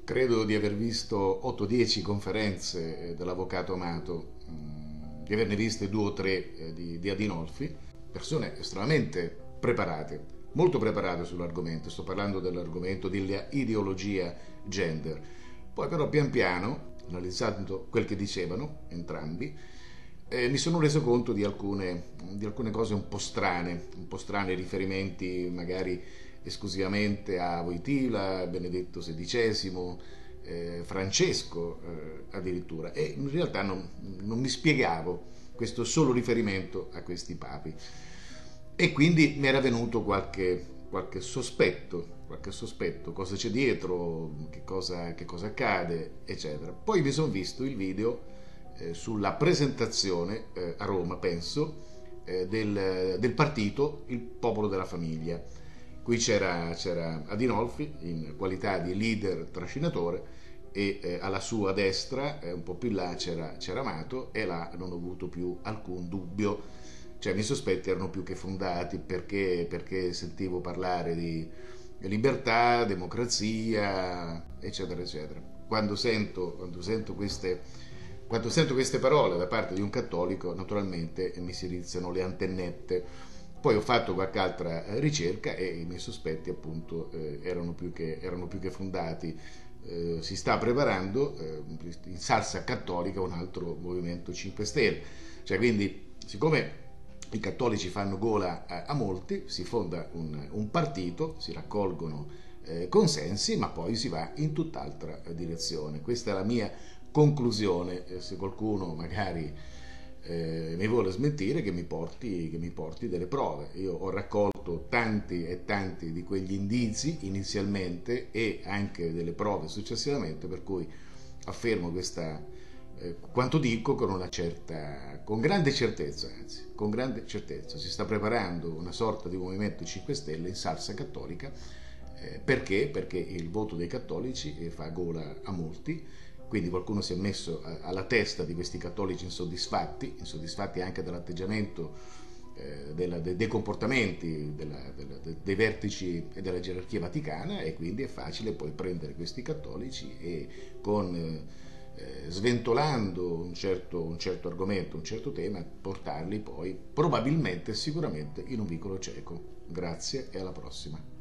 Credo di aver visto 8-10 conferenze dell'avvocato Amato, di averne viste 2 o 3 di Adinolfi, persone estremamente preparate, molto preparate sull'argomento. Sto parlando dell'argomento dell'ideologia gender. Poi però pian piano, analizzando quel che dicevano entrambi, mi sono reso conto di alcune cose un po' strane, riferimenti magari esclusivamente a Wojtyla, Benedetto XVI, Francesco addirittura, e in realtà non mi spiegavo questo solo riferimento a questi papi. E quindi mi era venuto qualche sospetto, cosa c'è dietro, che cosa accade, eccetera. Poi mi sono visto il video sulla presentazione a Roma, penso, del partito Il Popolo della Famiglia. Qui c'era Adinolfi in qualità di leader trascinatore e alla sua destra, un po' più in là, c'era Amato, e là non ho avuto più alcun dubbio, cioè i miei sospetti erano più che fondati perché sentivo parlare di libertà, democrazia, eccetera, eccetera. Quando sento queste parole da parte di un cattolico, naturalmente mi si rizzano le antennette. Poi ho fatto qualche altra ricerca e i miei sospetti appunto erano più che fondati. Si sta preparando in salsa cattolica un altro movimento 5 Stelle, cioè quindi siccome i cattolici fanno gola a molti, si fonda un partito, si raccolgono consensi, ma poi si va in tutt'altra direzione. Questa è la mia conclusione. Se qualcuno magari mi vuole smentire, che mi porti delle prove. Io ho raccolto tanti e tanti di quegli indizi inizialmente e anche delle prove successivamente, per cui affermo quanto dico con grande certezza, anzi, con grande certezza. Si sta preparando una sorta di movimento 5 Stelle in salsa cattolica. Perché? Perché il voto dei cattolici fa gola a molti, quindi qualcuno si è messo alla testa di questi cattolici insoddisfatti anche dell'atteggiamento, dei comportamenti dei vertici e della gerarchia vaticana, e quindi è facile poi prendere questi cattolici e sventolando un certo argomento, un certo tema, portarli poi probabilmente, sicuramente in un vicolo cieco. Grazie e alla prossima.